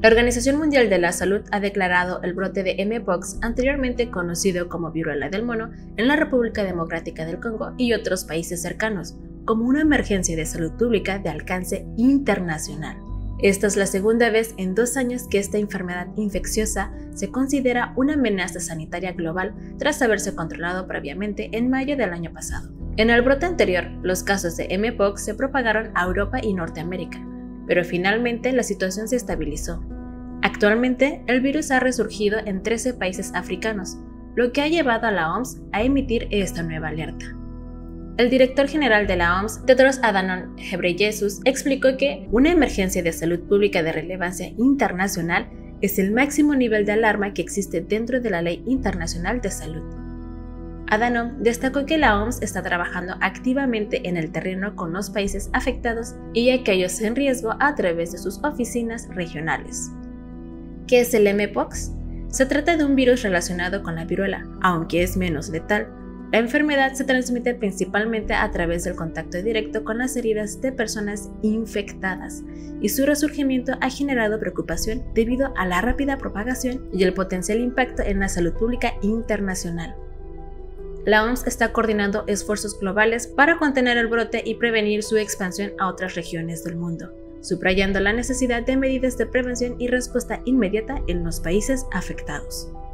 La Organización Mundial de la Salud ha declarado el brote de Mpox, anteriormente conocido como viruela del mono, en la República Democrática del Congo y otros países cercanos, como una emergencia de salud pública de alcance internacional. Esta es la segunda vez en 2 años que esta enfermedad infecciosa se considera una amenaza sanitaria global tras haberse controlado previamente en mayo del año pasado. En el brote anterior, los casos de Mpox se propagaron a Europa y Norteamérica, pero finalmente la situación se estabilizó. Actualmente, el virus ha resurgido en 13 países africanos, lo que ha llevado a la OMS a emitir esta nueva alerta. El director general de la OMS, Tedros Adhanom Ghebreyesus, explicó que una emergencia de salud pública de relevancia internacional es el máximo nivel de alarma que existe dentro de la Ley Internacional de Salud. Adhanom destacó que la OMS está trabajando activamente en el terreno con los países afectados y aquellos en riesgo a través de sus oficinas regionales. ¿Qué es el Mpox? Se trata de un virus relacionado con la viruela, aunque es menos letal. La enfermedad se transmite principalmente a través del contacto directo con las heridas de personas infectadas, y su resurgimiento ha generado preocupación debido a la rápida propagación y el potencial impacto en la salud pública internacional. La OMS está coordinando esfuerzos globales para contener el brote y prevenir su expansión a otras regiones del mundo, subrayando la necesidad de medidas de prevención y respuesta inmediata en los países afectados.